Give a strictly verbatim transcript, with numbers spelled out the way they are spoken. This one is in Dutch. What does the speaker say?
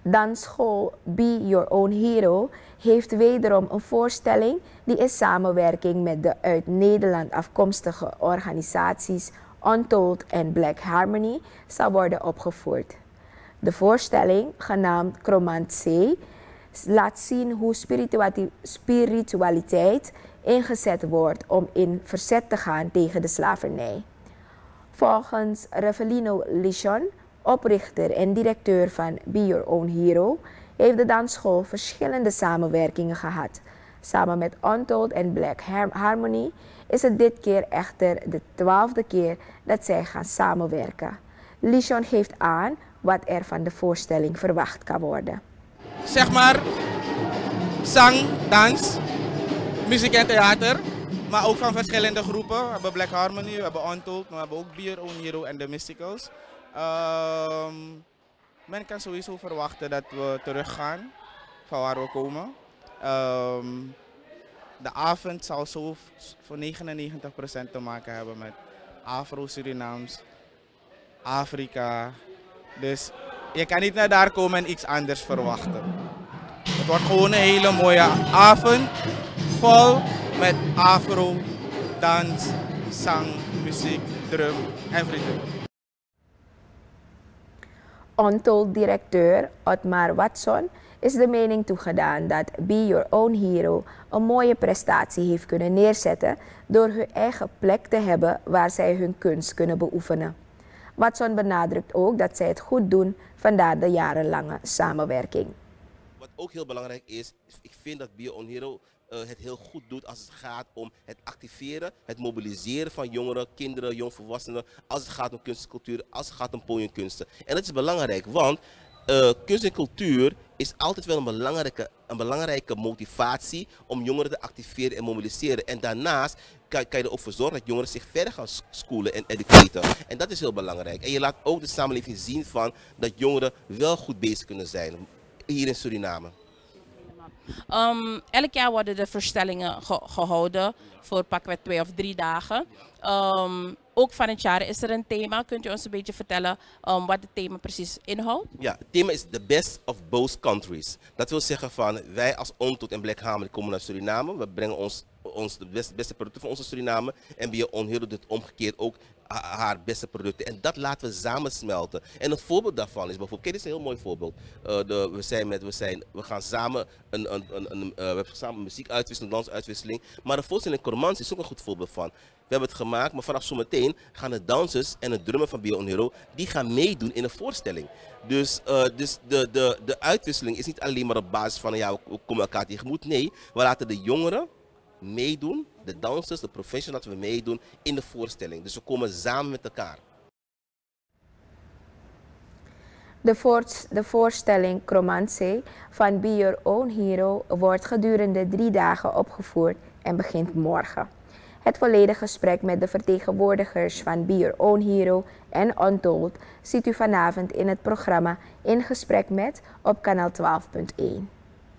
Dansschool Be Your Own Hero heeft wederom een voorstelling die in samenwerking met de uit Nederland afkomstige organisaties Untold en Black Harmony zal worden opgevoerd. De voorstelling, genaamd Chromantie, laat zien hoe spiritualiteit ingezet wordt om in verzet te gaan tegen de slavernij. Volgens Revelino Lichon, oprichter en directeur van Be Your Own Hero, heeft de dansschool verschillende samenwerkingen gehad. Samen met Untold en Black Harmony is het dit keer echter de twaalfde keer dat zij gaan samenwerken. Lichon geeft aan wat er van de voorstelling verwacht kan worden. Zeg maar zang, dans, muziek en theater, maar ook van verschillende groepen. We hebben Black Harmony, we hebben Untold, maar we hebben ook Be Your Own Hero en de Mysticals. Um, men kan sowieso verwachten dat we teruggaan van waar we komen. Um, de avond zal zo voor negenennegentig procent te maken hebben met Afro-Surinaams, Afrika. Dus je kan niet naar daar komen en iets anders verwachten. Het wordt gewoon een hele mooie avond, vol met afro, dans, zang, muziek, drum, everything. Untold-directeur Otmar Watson is de mening toegedaan dat Be Your Own Hero een mooie prestatie heeft kunnen neerzetten door hun eigen plek te hebben waar zij hun kunst kunnen beoefenen. Watson benadrukt ook dat zij het goed doen, vandaar de jarenlange samenwerking. Wat ook heel belangrijk is, ik vind dat Be Your Own Hero uh, het heel goed doet als het gaat om het activeren, het mobiliseren van jongeren, kinderen, jongvolwassenen, als het gaat om kunst en cultuur, als het gaat om podiumkunsten. En dat is belangrijk, want uh, kunst en cultuur is altijd wel een belangrijke, een belangrijke motivatie om jongeren te activeren en mobiliseren. En daarnaast kan, kan je er ook voor zorgen dat jongeren zich verder gaan schoolen en educaten. En dat is heel belangrijk. En je laat ook de samenleving zien van dat jongeren wel goed bezig kunnen zijn hier in Suriname. Um, elk jaar worden de voorstellingen ge gehouden voor pakweg twee of drie dagen. Um, ook van het jaar is er een thema. Kunt u ons een beetje vertellen um, wat het thema precies inhoudt? Ja, het thema is the best of both countries. Dat wil zeggen van wij als Untold en Black Harmony komen naar Suriname. We brengen ons, ons de beste, beste producten van onze Suriname. En Be Your Own Hero doet omgekeerd ook haar beste producten. En dat laten we samensmelten. En een voorbeeld daarvan is bijvoorbeeld, kijk, dit is een heel mooi voorbeeld. Uh, de, we, zijn met, we, zijn, we gaan samen een, een, een, een, uh, we hebben samen muziekuitwisseling, dansuitwisseling. Maar de voorstelling Chromantie is ook een goed voorbeeld van. We hebben het gemaakt, maar vanaf zometeen gaan de dansers en het drummen van Be Your Own Hero, die gaan meedoen in de voorstelling. Dus, uh, dus de, de, de uitwisseling is niet alleen maar op basis van, ja, we komen elkaar tegemoet. Nee, we laten de jongeren meedoen, de dansers, de professionals, laten we meedoen in de voorstelling. Dus we komen samen met elkaar. De, voort, de voorstelling Chromantie van Be Your Own Hero wordt gedurende drie dagen opgevoerd en begint morgen. Het volledige gesprek met de vertegenwoordigers van Be Your Own Hero en Untold ziet u vanavond in het programma In Gesprek Met op kanaal twaalf punt één.